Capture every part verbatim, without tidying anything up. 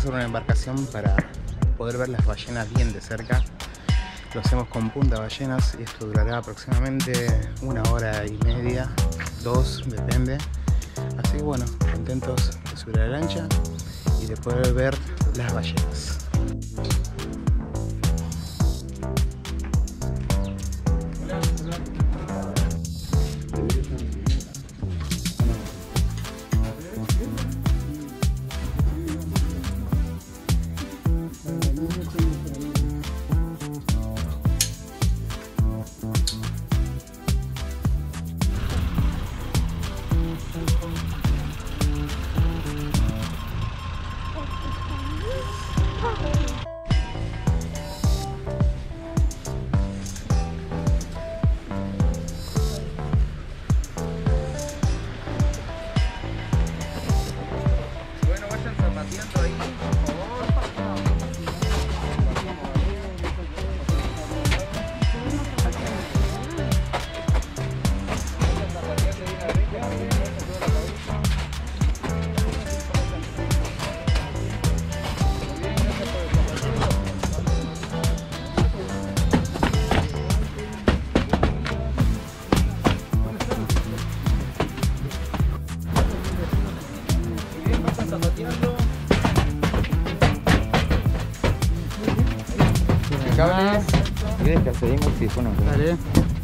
hacer una embarcación para poder ver las ballenas bien de cerca. Lo hacemos con punta ballenas y esto durará aproximadamente una hora y media, dos, depende. Así que bueno, contentos de subir a la lancha y de poder ver las ballenas. Cables. ¿Quieres que seguimos? Sí, bueno. Dale.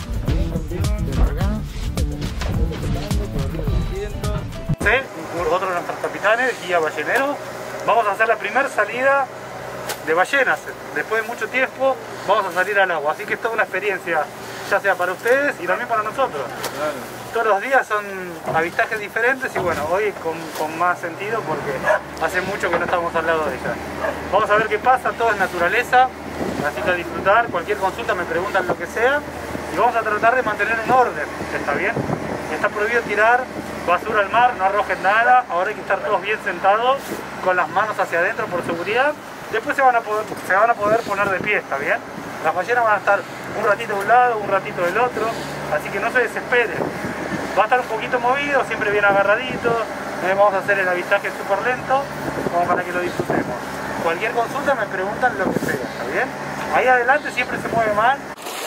Otro de nuestros capitanes, guía ballenero. Vamos a hacer la primera salida de ballenas. Después de mucho tiempo vamos a salir al agua. Así que es toda una experiencia, ya sea para ustedes y también para nosotros. Claro. Todos los días son avistajes diferentes y bueno, hoy con, con más sentido porque hace mucho que no estamos al lado de ella. Vamos a ver qué pasa, todo es naturaleza, así que a disfrutar. Cualquier consulta me preguntan lo que sea y vamos a tratar de mantener un orden, ¿está bien? Está prohibido tirar basura al mar, no arrojen nada. Ahora hay que estar todos bien sentados con las manos hacia adentro por seguridad. Después se van a poder, se van a poder poner de pie, ¿está bien? Las ballenas van a estar un ratito de un lado, un ratito del otro, así que no se desesperen. Va a estar un poquito movido, siempre bien agarradito. No vamos a hacer el avistaje súper lento, como para que lo disfrutemos. Cualquier consulta me preguntan lo que sea, ¿está bien? Ahí adelante siempre se mueve mal.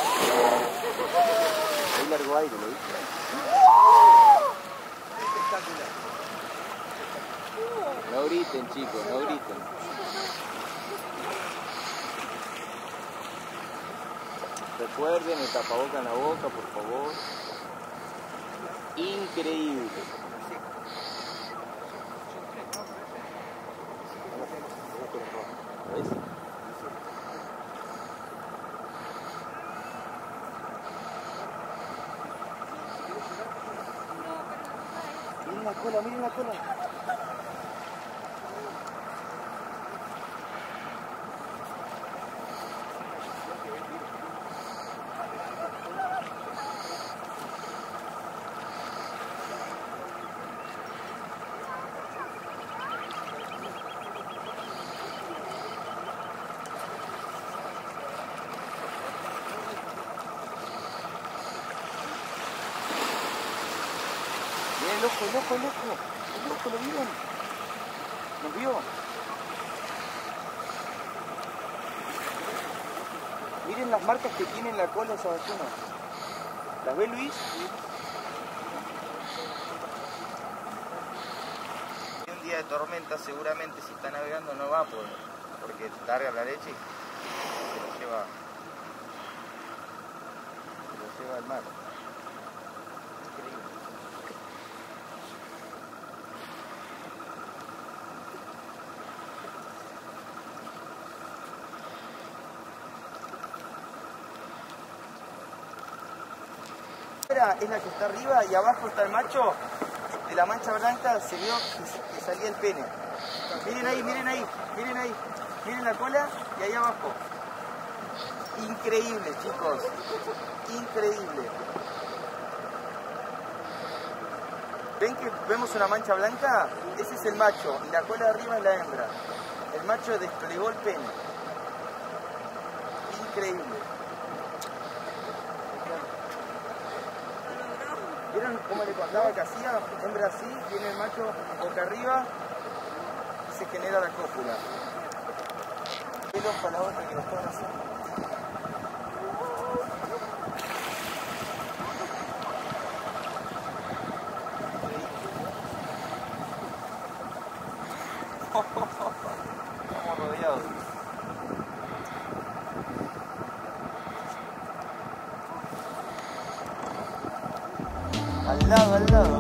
Hay largo aire, ¿lo viste? No griten, chicos, no griten. Recuerden el tapaboca en la boca, por favor. Increíble. ¿Ves? Miren la cola, miren la cola. Miren el ojo, el ojo, el ojo. El ojo, ¿lo vieron? ¿Nos vio? Miren las marcas que tiene en la cola esa ballena. ¿Las ve, Luis? Un día de tormenta seguramente si está navegando no va por, porque larga la leche y se lo lleva, se lo lleva al mar. Increíble. Es la que está arriba y abajo está el macho. De la mancha blanca se vio que, que salía el pene. Miren ahí, miren ahí, miren ahí. Miren la cola y ahí abajo. Increíble, chicos. Increíble. ¿Ven que vemos una mancha blanca? Ese es el macho y la cola de arriba es la hembra. El macho desplegó el pene. Increíble. ¿Vieron cómo le contaba que hacía? Hembra así, tiene el macho boca arriba, se genera la cópula. Pelos para la otra que lo estaban haciendo. Estamos rodeados. Al lado, al lado.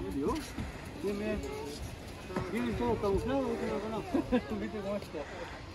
Vienen todos camuflados, ¿viste? No conozco. ¿Viste cómo está?